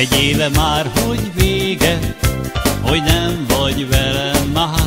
Egy éve már, hogy vége, hogy nem vagy velem már.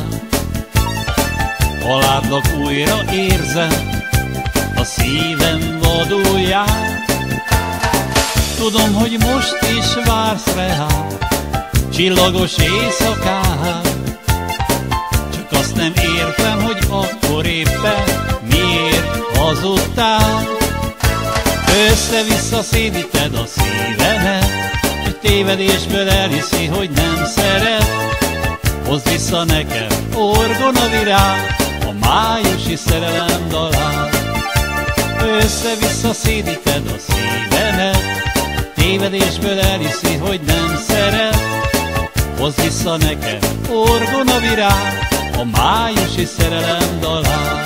Ha látlak újra, érzem, a szívem vadul jár. Tudom, hogy most is vársz rá, csillagos éjszakán. Csak azt nem értem, hogy akkor éppen miért hazudtál. Össze-vissza szédíted a szívemet, hogy tévedésből elhiszi, hogy nem szeret. Hozd vissza nekem orgonavirág, a májusi szerelem dalát. Össze-vissza szédíted a szívemet, tévedésből elhiszi, hogy nem szeret. Hozd vissza nekem orgonavirág, a májusi szerelem dalát.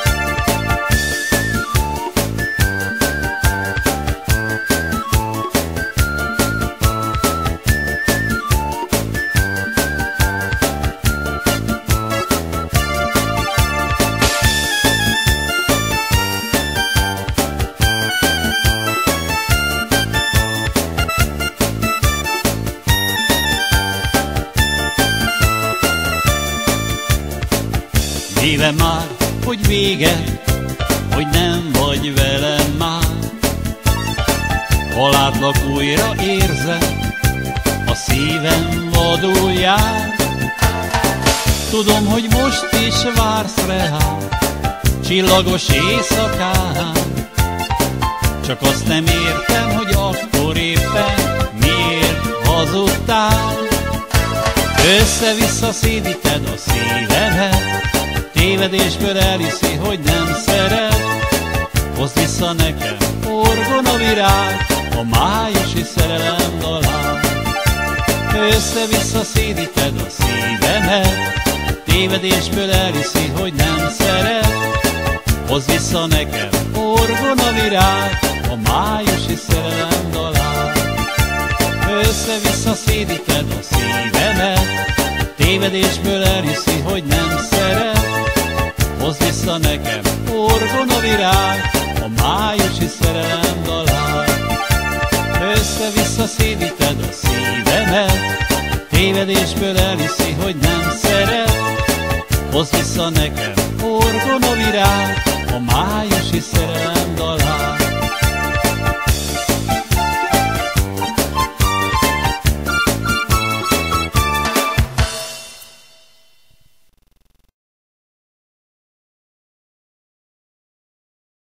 Éve már, hogy vége, hogy nem vagy velem már. Ha látlak újra, érzem, a szívem vadul jár. Tudom, hogy most is vársz rá, csillagos éjszakán. Csak azt nem értem, hogy akkor éppen miért hazudtál. Össze-vissza szédíted a szívemet, tévedésből elhiszi, hogy nem szeret. Hozd vissza nekem orgonavirág, a májusi szerelem dalát. Össze-vissza szédíted a szívemet, tévedésből elhiszi, hogy nem szeret. Hozd vissza nekem orgonavirág, a májusi szerelem dalát. Össze-vissza szédíted a szívemet, tévedésből elhiszi, hogy nem szeret. Hozd vissza nekem orgonavirág, a májusi szerelem dalát. Össze-vissza szédíted a szívemet, tévedésből elhiszi, hogy nem szeret. Hozd vissza nekem orgonavirág, a májusi szerelem dalát.